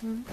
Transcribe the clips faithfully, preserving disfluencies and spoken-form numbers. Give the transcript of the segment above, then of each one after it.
Mmh.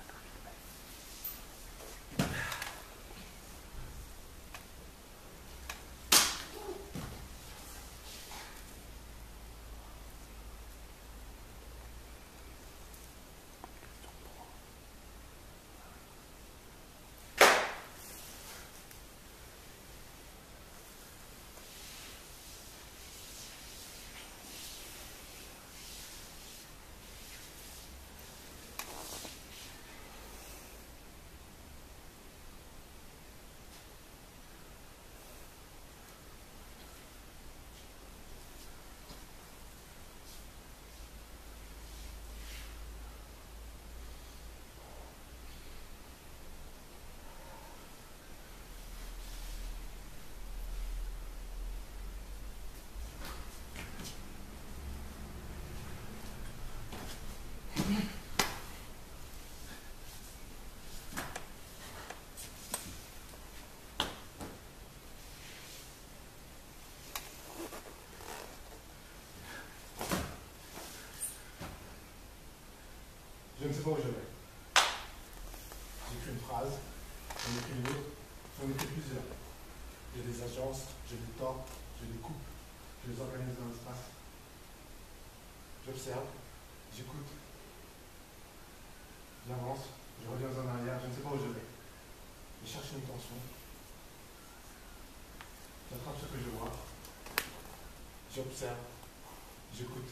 Je ne sais pas où je vais. J'écris une phrase, j'en écris une autre, j'en écris plusieurs. J'ai des agences, j'ai des temps, j'ai des coupes, je les organise dans l'espace. J'observe, j'écoute, j'avance, je reviens en arrière, je ne sais pas où je vais. Je cherche une tension. J'attrape ce que je vois. J'observe, j'écoute.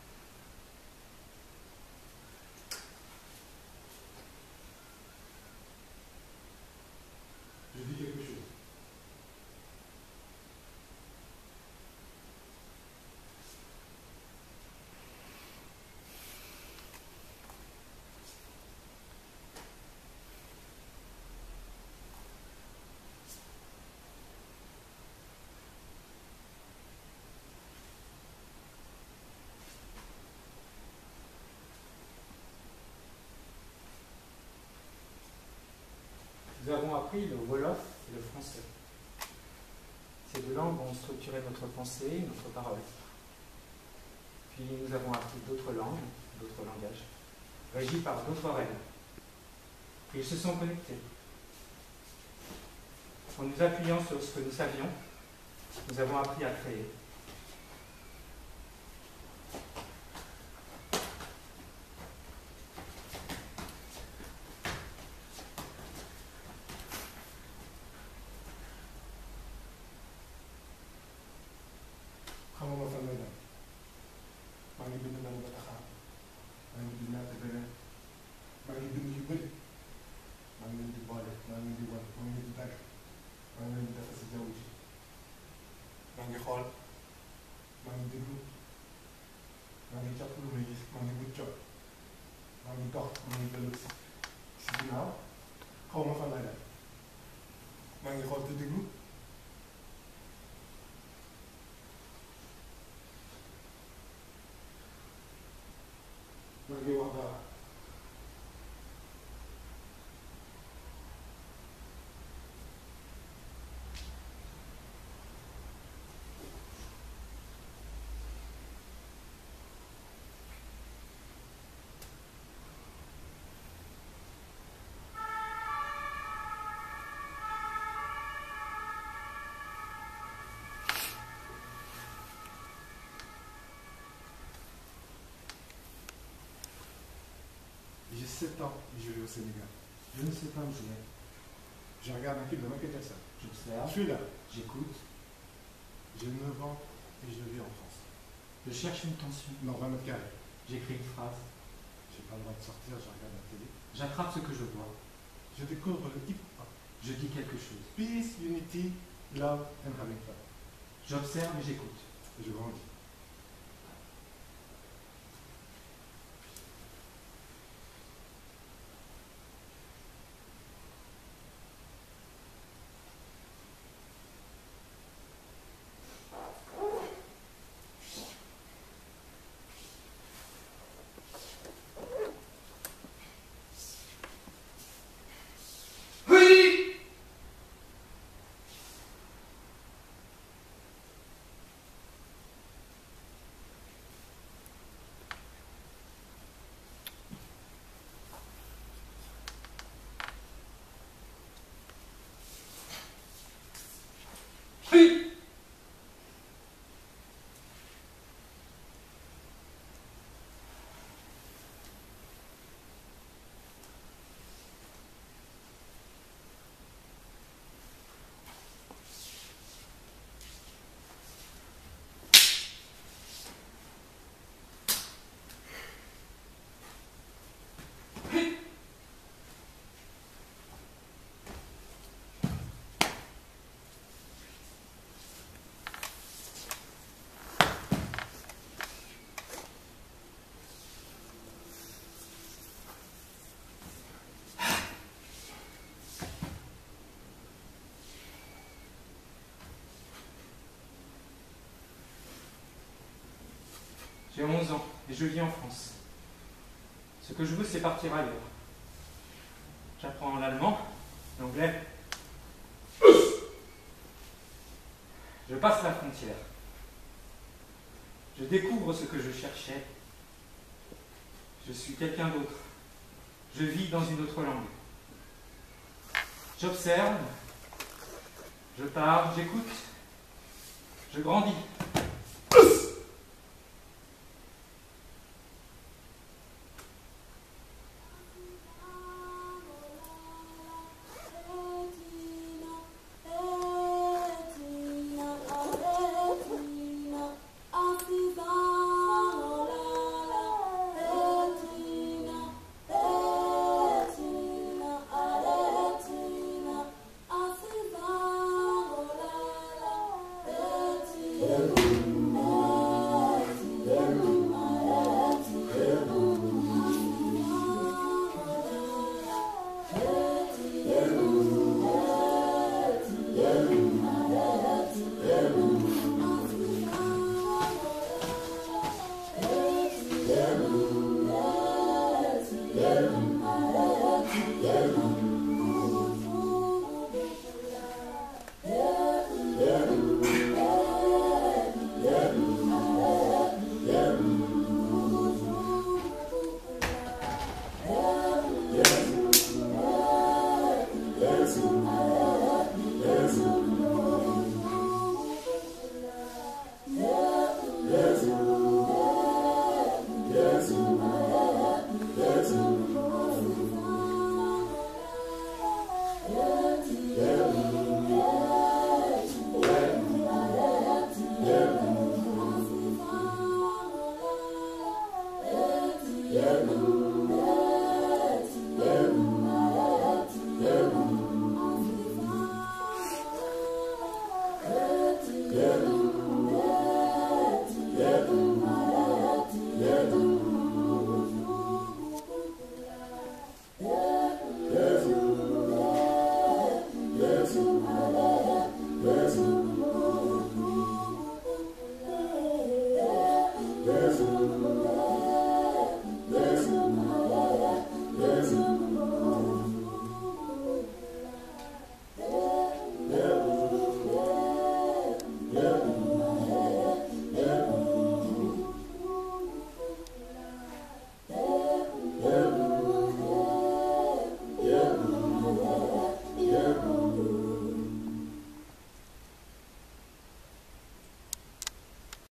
Je dis quelque chose. Nous avons appris le Wolof et le français. Ces deux langues ont structuré notre pensée et notre parole. Puis nous avons appris d'autres langues, d'autres langages, régis par d'autres règles. Et ils se sont connectés. En nous appuyant sur ce que nous savions, nous avons appris à créer. xamuma fan lay dem maa ngi bind nañu ba taxaar maa ngi bind naata beneen maa ngi bind yu bëri maa ngi leen di boole maa ngi leen di wan maa ngi leen di dagg maa ngi leen di defar si jaww ji maa ngi xool maa ngi déglu maa ngi jàpp lu may gis maa ngi wut jot maa ngi dox maa ngi dellu si si ginnaaw xaw ma fan lay dem maa ngi xool te déglu maa ngi wax dara J'ai sept ans et je vis au Sénégal. Je ne sais pas où je vais. Je regarde un film de Michael Jackson. J'observe, Je suis là. j'écoute, J'ai neuf ans et je vis en France. je cherche une tension. Dans vingt mètres carrés. J'écris une phrase, J'ai pas le droit de sortir, je regarde la télé. j'attrape ce que je vois, Je découvre le hip-hop. je dis quelque chose. Peace, unity, love and having fun. J'observe et j'écoute. Et je grandis. J'ai onze ans et je vis en France. Ce que je veux, c'est partir ailleurs. J'apprends l'allemand, l'anglais. Je passe la frontière. Je découvre ce que je cherchais. Je suis quelqu'un d'autre. Je vis dans une autre langue. J'observe, je parle, j'écoute, je grandis.